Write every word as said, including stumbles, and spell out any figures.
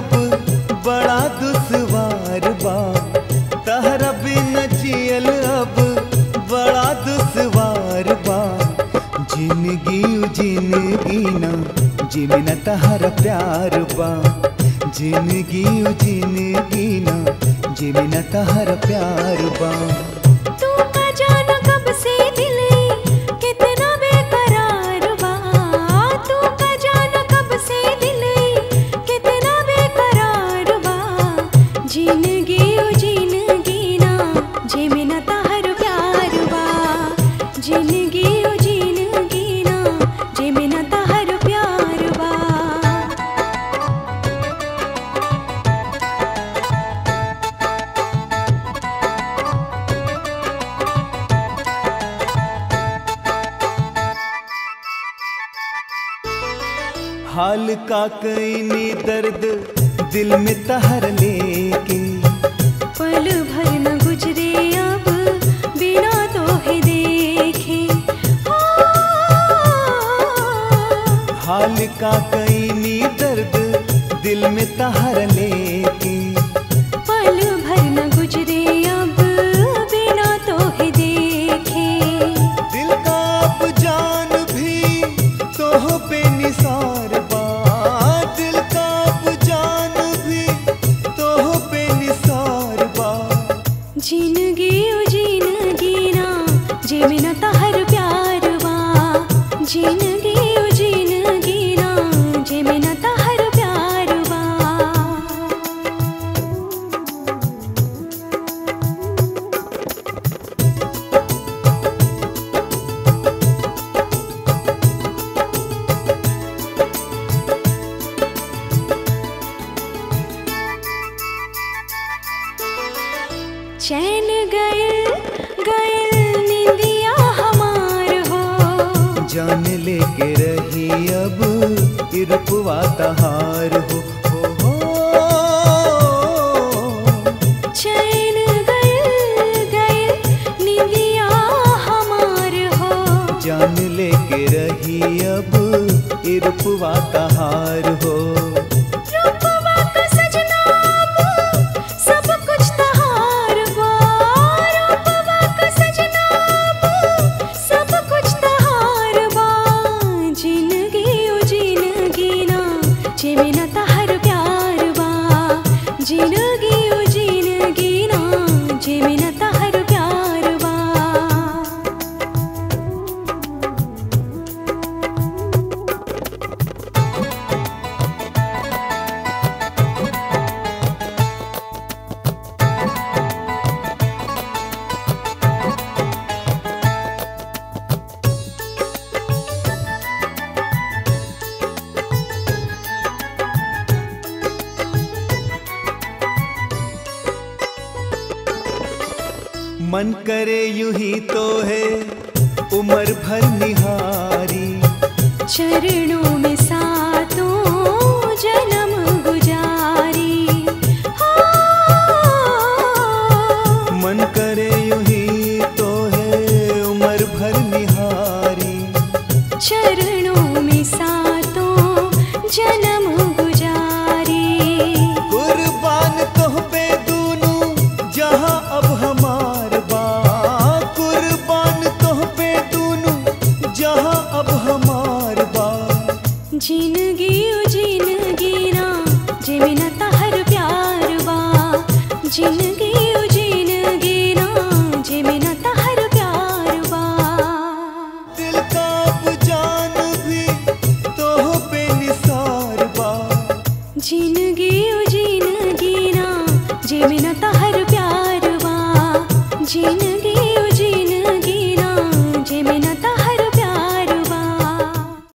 अब बड़ा दुश्वार बा, तहरा बिन जियल अब बड़ा दुश्वार बा। जिंदगी जिंदगी ना जिमिन तहरा प्यार बा, जिंदगी जिंदगी ना जिमिन तहरा प्यार बा। तू का जाना कब से दिल कितना बेकरार बा, तू का जाना कब से दिल कितना बेकरार बा। जिंदगी जिंदगी ना जिमिन तहरा प्यार बा, जिंदगी जिंदगी ना जिमिन तहरा प्यार बा। हाल का कईनी दर्द दिल में तहर लेके, पल भर न गुजरे अब बिना तोहे देखे। हाल का कईनी दर्द दिल में तहर लेके, पल भर न गुजरे अब बिना तोहे देखे। दिल का अब जान भी तोह पे निसार बा, दिल का अब जान भी तोह पे निसार बा। जिंदगी जिंदगी ना जिमिन तहर प्यार बा, जिंदगी जिंदगी ना जिमिन तहर प्यार बा। चैन गइल गइल निंदिया हमार हो, जान लेके रही अब इरपुआ तहार हो, हो, हो। चैन गइल गइल निंदिया हमार हो, जान लेके रही अब इरपुआ तहार हो। रूपवा का सजना अब सब कुछ तहार बा, रूपवा का सजना अब सब कुछ तहार बा। जिंदगी जिंदगी ना जिमिन तहर प्यार बा, जिंदगी जिंदगी ना जिमिन तहर प्यार बा। मन करे यूं ही तो है उम्र भर निहारी, चरणों में सातों जन्म गुजारी। मन करे यूं ही तो है उम्र भर निहारी, चरणों में सातों जन्म गुजारी। कुर्बान तोह पे दूनू जहां अब हमार बा, कुर्बान तोह पे दूनू जहां अब हमार बा। जिंदगी जिंदगी ना जिमिन तहर प्यार बा, जिंदगी